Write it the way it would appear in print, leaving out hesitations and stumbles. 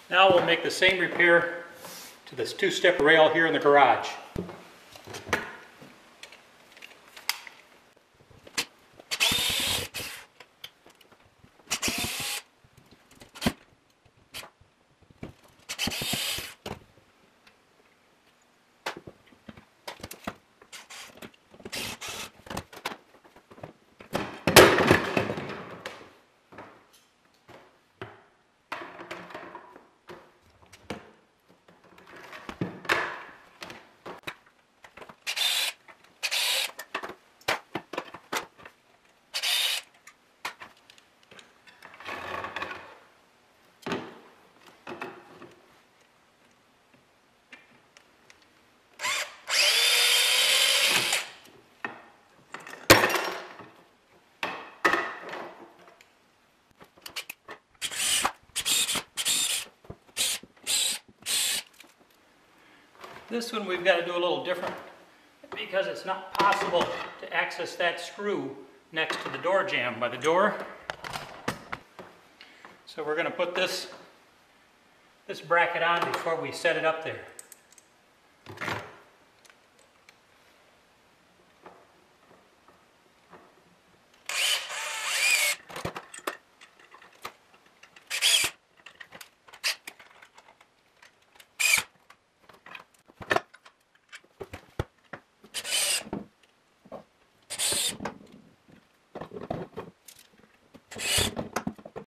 Now we'll make the same repair to this two-step rail here in the garage. This one we've got to do a little different because it's not possible to access that screw next to the door jamb by the door. So we're going to put this bracket on before we set it up there.